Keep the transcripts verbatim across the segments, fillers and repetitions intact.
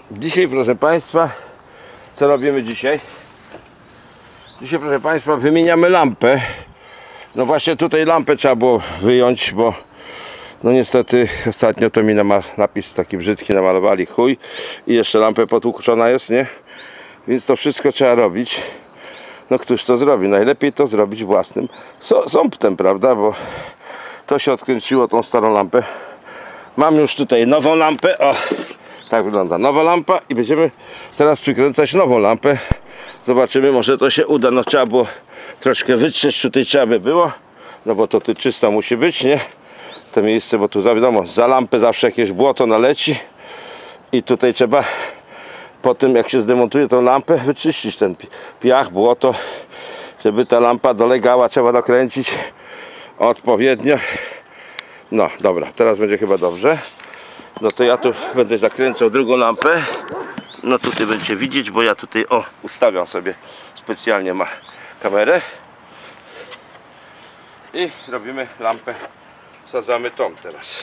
Dzisiaj, proszę Państwa, co robimy dzisiaj? Dzisiaj, proszę Państwa, wymieniamy lampę. No właśnie tutaj lampę trzeba było wyjąć, bo no niestety ostatnio to mi na napis taki brzydki namalowali, chuj, i jeszcze lampę potłuczona jest, nie? Więc to wszystko trzeba robić. No któż to zrobi? Najlepiej to zrobić własnym sąptem, prawda? Bo to się odkręciło, tą starą lampę. Mam już tutaj nową lampę. O, tak wygląda nowa lampa i będziemy teraz przykręcać nową lampę. Zobaczymy, może to się uda. No trzeba było troszkę wytrzeć, tutaj trzeba by było, no bo to czysto musi być, nie? To miejsce, bo tu wiadomo, za lampę zawsze jakieś błoto naleci i tutaj trzeba po tym, jak się zdemontuje tą lampę, wyczyścić ten piach, błoto, żeby ta lampa dolegała, trzeba dokręcić odpowiednio. No dobra, teraz będzie chyba dobrze. No to ja tu będę zakręcał drugą lampę. No tutaj będziecie widzieć, bo ja tutaj o ustawiam sobie specjalnie ma kamerę i robimy lampę, wsadzamy tą teraz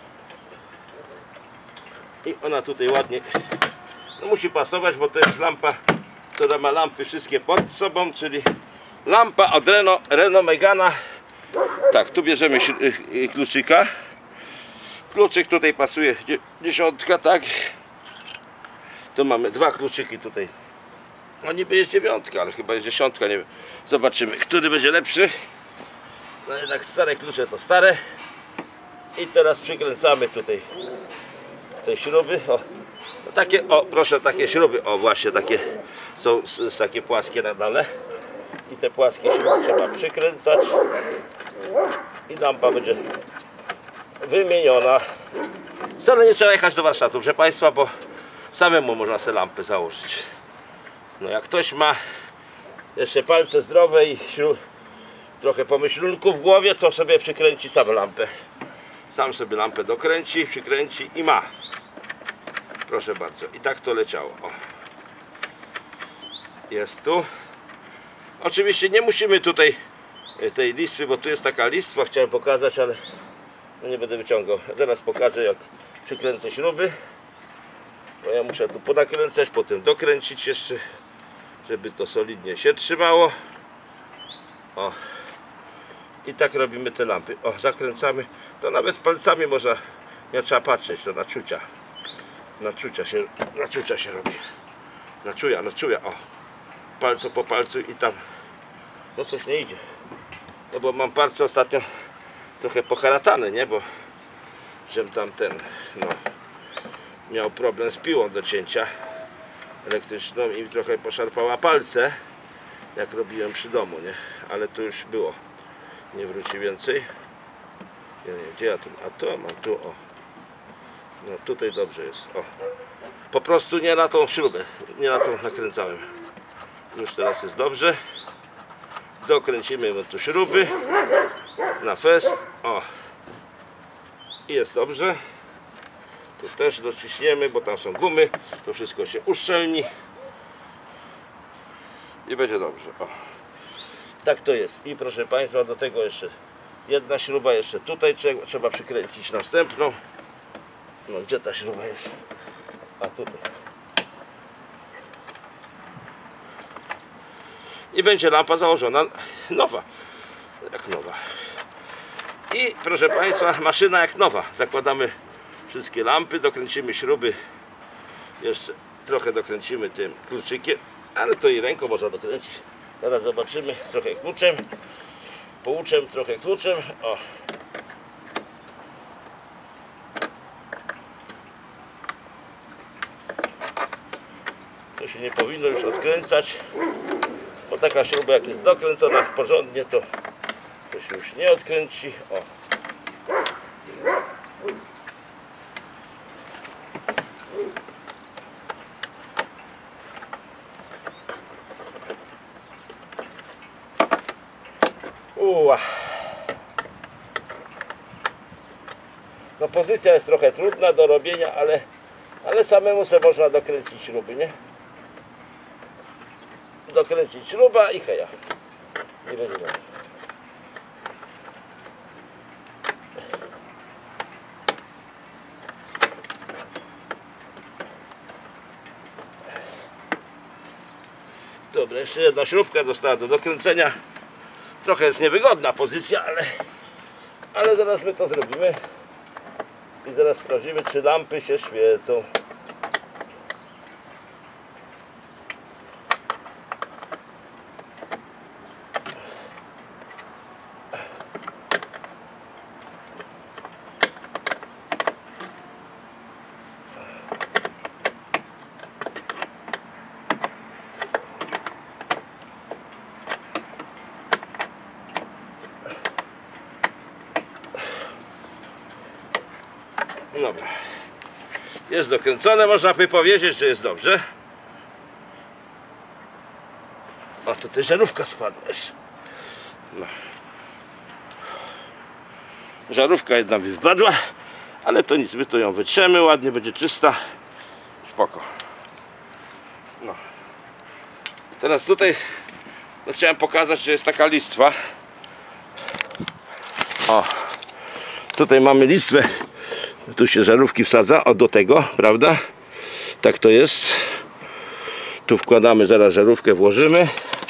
i ona tutaj ładnie no musi pasować, bo to jest lampa, która ma lampy wszystkie pod sobą, czyli lampa od Renault, Renault Megana. Tak, tu bierzemy kluczyka. Kluczyk tutaj pasuje dziesiątka, tak. Tu mamy dwa kluczyki tutaj. No niby jest dziewiątka, ale chyba jest dziesiątka, nie wiem. Zobaczymy, który będzie lepszy. No jednak stare klucze to stare. I teraz przykręcamy tutaj te śruby. O, no takie, o proszę, takie śruby. O właśnie, takie są takie płaskie na dole. I te płaskie śruby trzeba przykręcać. I lampa będzie wymieniona. Wcale nie trzeba jechać do warsztatu, proszę Państwa, bo samemu można sobie lampę założyć. No jak ktoś ma jeszcze palce zdrowe i trochę pomyślunku w głowie, to sobie przykręci sam lampę. Sam sobie lampę dokręci, przykręci i ma. Proszę bardzo. I tak to leciało. O. Jest tu. Oczywiście nie musimy tutaj tej listwy, bo tu jest taka listwa, chciałem pokazać, ale no nie będę wyciągał. Zaraz pokażę, jak przykręcę śruby. Bo ja muszę tu ponakręcać, potem dokręcić jeszcze, żeby to solidnie się trzymało. O. I tak robimy te lampy. O, zakręcamy. To nawet palcami można, nie trzeba patrzeć, to na czucia. Na czucia się, na czucia się robi. Na czuja, na czuja, o. Palco po palcu i tam. No coś nie idzie. No bo mam palce ostatnio trochę poharatane, nie? Bo żem tam ten, no, miał problem z piłą do cięcia elektryczną i trochę poszarpała palce, jak robiłem przy domu, nie? Ale to już było. Nie wróci więcej. Nie, nie, gdzie ja tu? A to mam tu, o. No tutaj dobrze jest, o. Po prostu nie na tą śrubę, nie na tą nakręcałem. Już teraz jest dobrze. Dokręcimy tu śruby na fest, o. I jest dobrze. Tu też dociśniemy, bo tam są gumy, to wszystko się uszczelni i będzie dobrze, o. Tak to jest. I proszę Państwa, do tego jeszcze jedna śruba, jeszcze tutaj trzeba, trzeba przykręcić następną. No gdzie ta śruba jest? A tutaj. I będzie lampa założona nowa. Jak nowa. I proszę Państwa, maszyna jak nowa. Zakładamy wszystkie lampy, dokręcimy śruby. Jeszcze trochę dokręcimy tym kluczykiem, ale to i ręką można dokręcić. Teraz zobaczymy, trochę kluczem, pouczem, trochę kluczem, o. To się nie powinno już odkręcać, bo taka śruba jak jest dokręcona porządnie, to, to się już nie odkręci, o. Uła. No pozycja jest trochę trudna do robienia, ale, ale samemu sobie można dokręcić śruby, nie? Dokręcić śruba i heja. I będzie dobrze. Dobra, jeszcze jedna śrubka została do dokręcenia. Trochę jest niewygodna pozycja, ale, ale zaraz my to zrobimy. I zaraz sprawdzimy, czy lampy się świecą. Dobra, jest dokręcone, można by powiedzieć, że jest dobrze. O, to też żarówka spadła jeszcze. No. Żarówka jedna by wpadła, ale to nic, my to ją wytrzemy, ładnie będzie czysta. Spoko. No. Teraz tutaj no, chciałem pokazać, że jest taka listwa. O, tutaj mamy listwę. Tu się żarówki wsadza, o do tego, prawda? Tak to jest. Tu wkładamy, zaraz żarówkę włożymy.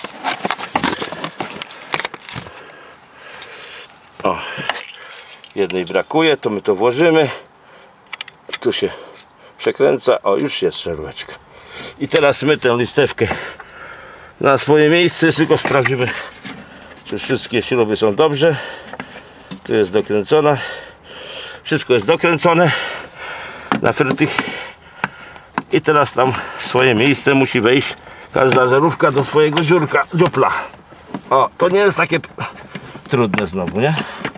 O, jednej brakuje, to my to włożymy. Tu się przekręca, o już jest żaróweczka. I teraz my tę listewkę na swoje miejsce, tylko sprawdzimy, czy wszystkie śruby są dobrze. Tu jest dokręcona. Wszystko jest dokręcone na frytych i teraz tam w swoje miejsce musi wejść każda żarówka do swojego dziurka, dziupla. O, to nie jest takie trudne znowu, nie?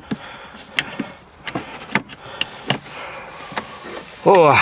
O,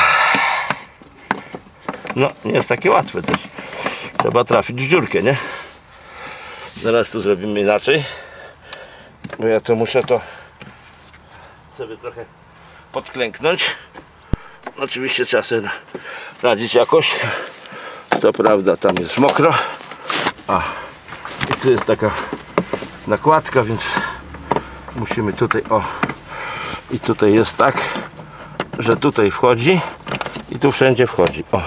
no, nie jest takie łatwe też. Trzeba trafić w dziurkę, nie? Zaraz tu zrobimy inaczej, bo ja to muszę to sobie trochę podklęknąć. Oczywiście trzeba sobie radzić jakoś. Co prawda tam jest mokro. A, i tu jest taka nakładka, więc musimy tutaj, o, i tutaj jest tak, że tutaj wchodzi i tu wszędzie wchodzi. O,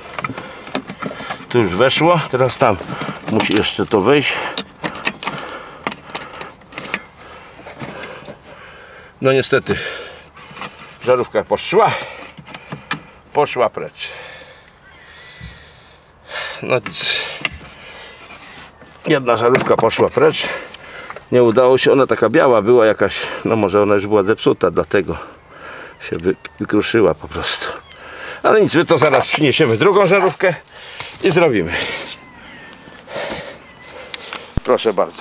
tu już weszło, teraz tam musi jeszcze to wejść. No niestety żarówka poszła poszła precz. No nic, jedna żarówka poszła precz, nie udało się, ona taka biała była jakaś, no może ona już była zepsuta, dlatego się wy, wykruszyła po prostu, ale nic, my to zaraz przyniesiemy drugą żarówkę i zrobimy. Proszę bardzo.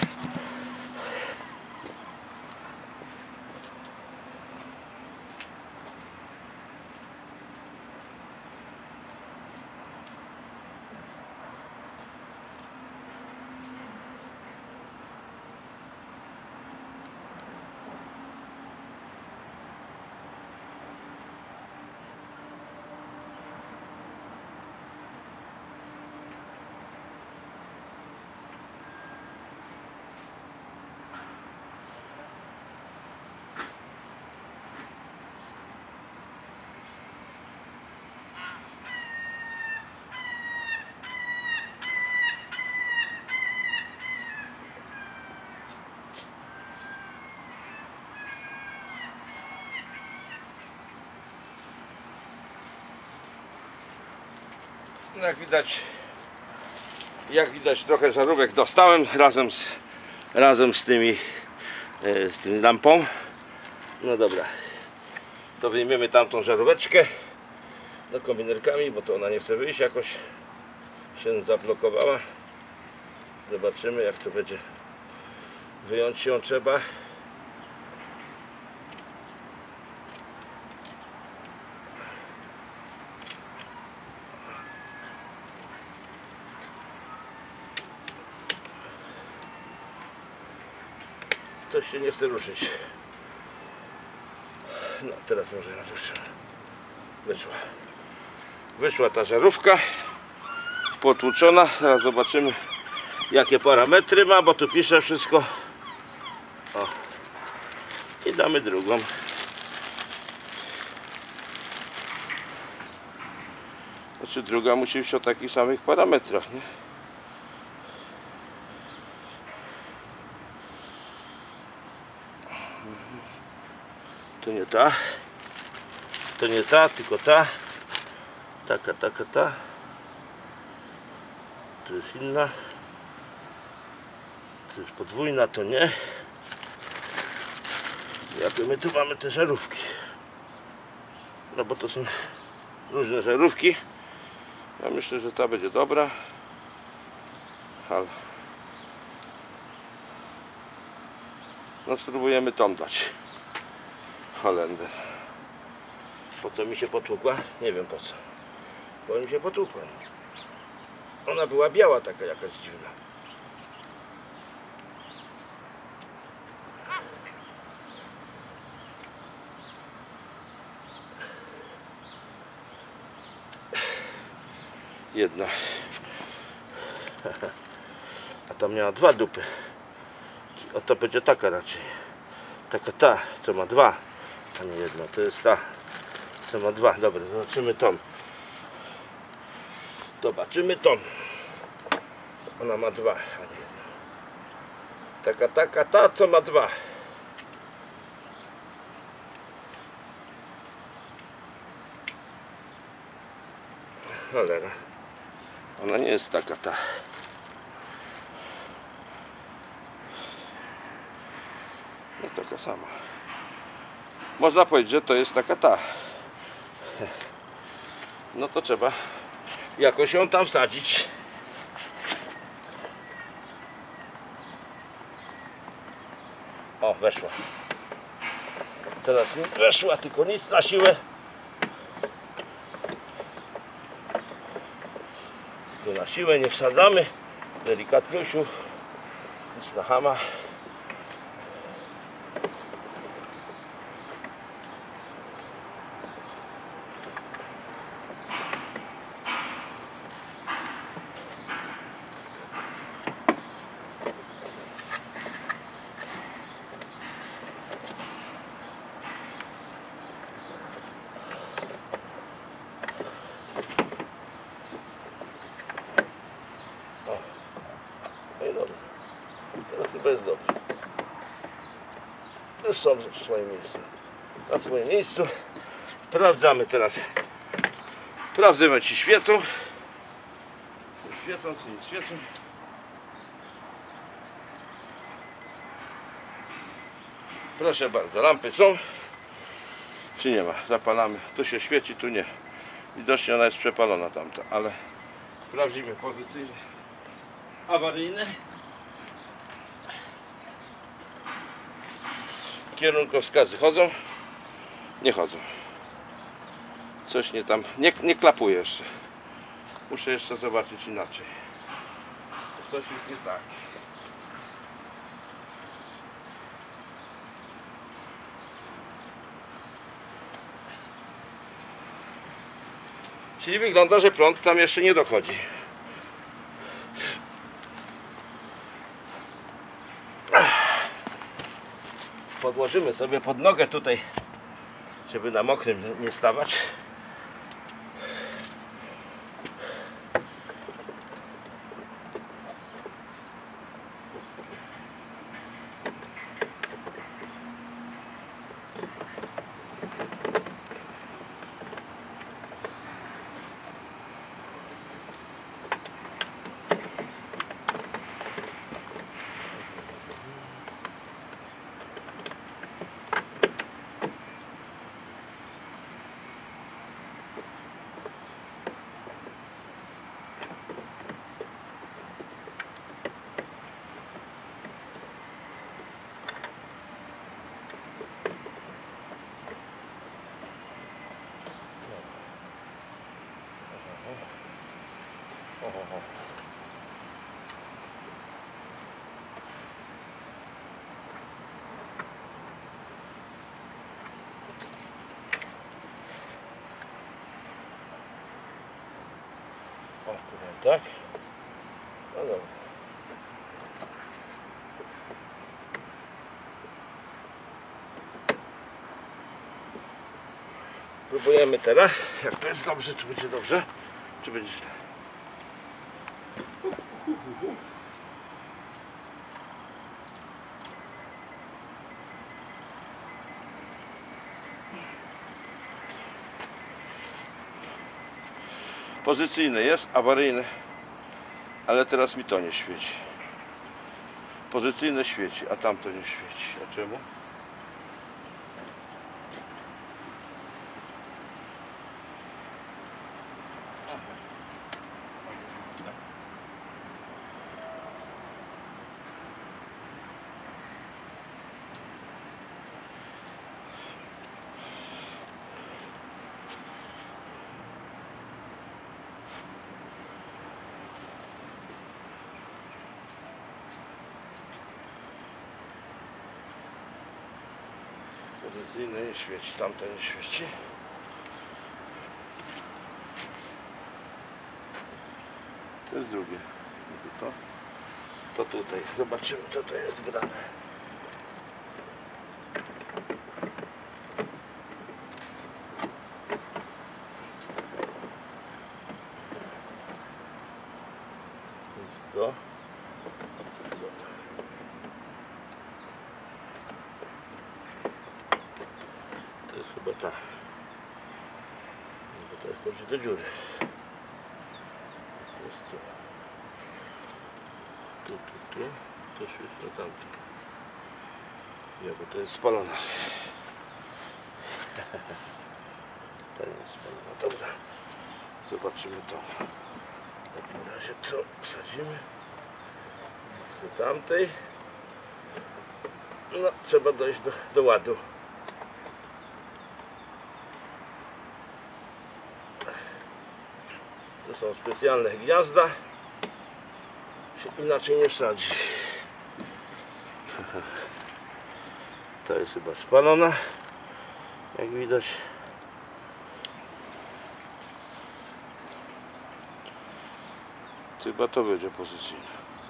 No jak widać, jak widać trochę żarówek dostałem razem z, razem z tymi e, z tymi lampą. No dobra, to wyjmiemy tamtą żaróweczkę do kombinerkami, bo to ona nie chce wyjść, jakoś się zablokowała. Zobaczymy, jak to będzie. Wyjąć ją trzeba. Coś się nie chce ruszyć. No teraz może ją już wyszła. Wyszła ta żarówka potłuczona. Teraz zobaczymy, jakie parametry ma, bo tu pisze wszystko. O. I damy drugą. Znaczy druga musi być o takich samych parametrach, nie? będzie ta. To nie ta, tylko ta. Taka, taka, ta. To jest inna. To jest podwójna, to nie. Jakie my tu mamy te żarówki? No bo to są różne żarówki. Ja myślę, że ta będzie dobra. Ale no spróbujemy tą dać. Holender. Po co mi się potłukła? Nie wiem po co. Bo mi się potłukła. Ona była biała, taka jakaś dziwna. Jedna. A tam miała dwa dupy. A to będzie taka raczej. Taka ta, co ma dwa, a nie jedna. To jest ta, co ma dwa. Dobra, zobaczymy tą. Zobaczymy tą. Ona ma dwa, a nie jedna. Taka, taka, ta, co ma dwa. Cholera. Ona nie jest taka ta. No taka sama. Można powiedzieć, że to jest taka ta. No to trzeba jakoś ją tam wsadzić. O, weszła. Teraz mi weszła, tylko nic na siłę. Tu na siłę nie wsadzamy. Delikatniusiu. Nic na chama. Teraz chyba jest dobrze. Już są w swoim miejscu. Na swoim miejscu. Sprawdzamy teraz. Sprawdzimy, czy świecą. Czy świecą, czy nie świecą. Proszę bardzo, lampy są. Czy nie ma? Zapalamy. Tu się świeci, tu nie. Widocznie ona jest przepalona tamta, ale sprawdzimy pozycyjnie. Awaryjne. Kierunkowskazy chodzą? Nie chodzą. Coś nie tam, nie, nie klapuje jeszcze. Muszę jeszcze zobaczyć inaczej. Coś jest nie tak. Czyli wygląda, że prąd tam jeszcze nie dochodzi. Podłożymy sobie pod nogę tutaj, żeby na mokrym nie stawać. Oho. O, tutaj tak. No dobra. Próbujemy teraz, jak to jest dobrze, czy będzie dobrze, czy będzie źle. Pozycyjne jest, awaryjne, ale teraz mi to nie świeci. Pozycyjne świeci, a tamto nie świeci. A czemu? Pozycyjne nie świeci, tamto nie świeci. To jest drugie. To, to tutaj. Zobaczymy, co to jest grane. To jest to. To jest chyba ta. Bo to jest chodzi do dziury. To jest tu. Tu, tu, tu. To świetnie tamto. Ja, bo to jest spalona. To nie jest spalona. Dobra. Zobaczymy to. W takim razie to wsadzimy. Z tamtej. No, trzeba dojść do, do ładu. To są specjalne gniazda. Się inaczej nie wsadzi. To jest chyba spalona. Jak widać. Chyba to będzie pozycyjne.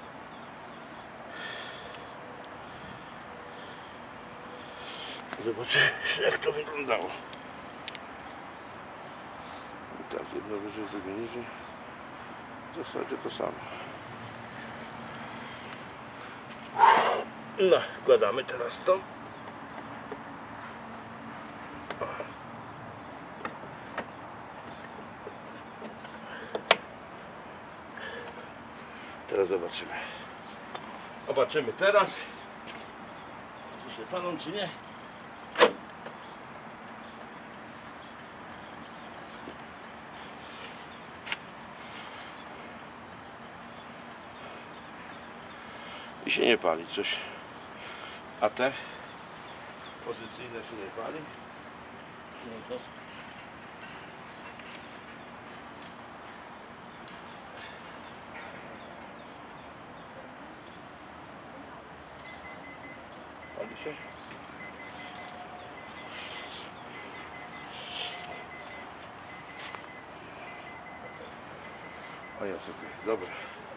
Zobaczcie, jak to wyglądało. I tak, jedno wyżej, drugie niżej. W zasadzie to samo. No, wkładamy teraz to. Teraz zobaczymy. Zobaczymy teraz, czy się palą, czy nie. I się nie pali coś. A te pozycyjne się nie pali. No to... Pali się? A ja sobie, dobra.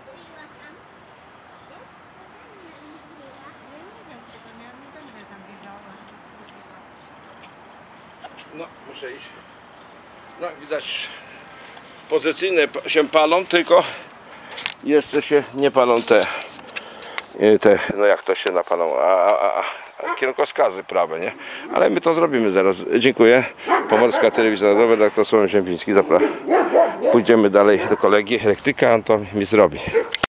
No, muszę iść. No, widać, pozycyjne się palą, tylko jeszcze się nie palą te, te no jak to się napalą, a, a, a kierunkowskazy prawe, nie? Ale my to zrobimy zaraz. Dziękuję. Pomorska Telewizja Narodowa, redaktor Sławomir Ziempiński. Zapraszam. Pójdziemy dalej do kolegi elektryka, on to mi zrobi.